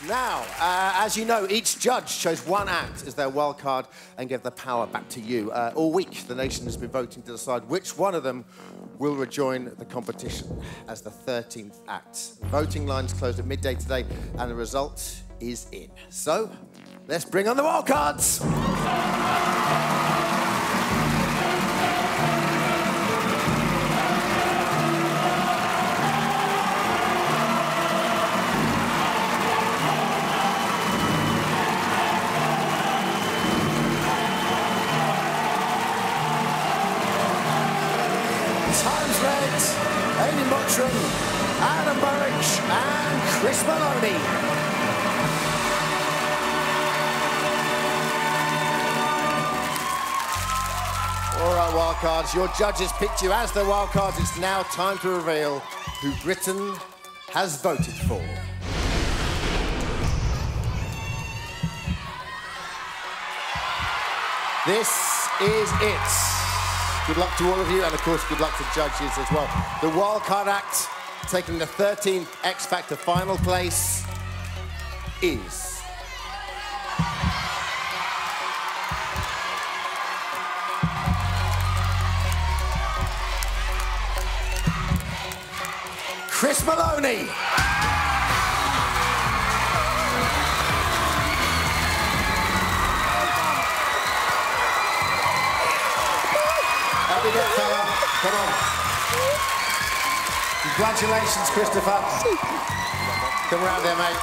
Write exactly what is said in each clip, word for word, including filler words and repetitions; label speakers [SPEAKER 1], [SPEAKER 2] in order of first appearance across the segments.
[SPEAKER 1] Now, uh, as you know, each judge chose one act as their wild card and gave the power back to you. Uh, all week, the nation has been voting to decide which one of them will rejoin the competition as the thirteenth act. Voting lines closed at midday today, and the result is in. So, let's bring on the wild cards. Times Red, Amy Mottram, Adam Burridge and Chris Maloney. All right, wildcards, your judges picked you as the wildcards. It's now time to reveal who Britain has voted for. This is it. Good luck to all of you, and of course, good luck to judges as well. The wildcard act, taking the thirteenth X Factor final place, is... Chris Maloney. Happy day, fella. Come on. Congratulations, Christopher. Come around there, mate.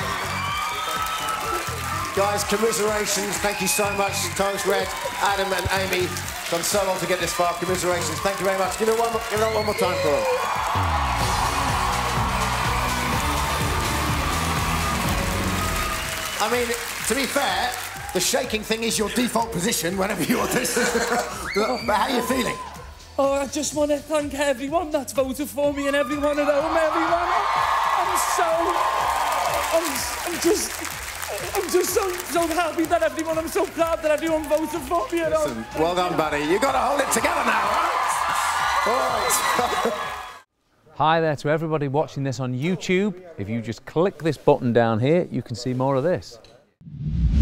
[SPEAKER 1] Guys, commiserations. Thank you so much. Times Red, Adam and Amy. Done so long to get this far. Commiserations. Thank you very much. Give it one more, give it one more time for them. I mean, to be fair, the shaking thing is your default position whenever you audition. But how are you feeling?
[SPEAKER 2] Oh, I just want to thank everyone that's voted for me and everyone at home, everyone. I'm so... I'm, I'm just... I'm just so, so happy that everyone... I'm so proud that everyone voted for me at home.
[SPEAKER 1] Listen, well done, buddy. You've got to hold it together now, right? All right.
[SPEAKER 3] Hi there to everybody watching this on YouTube. If you just click this button down here, you can see more of this.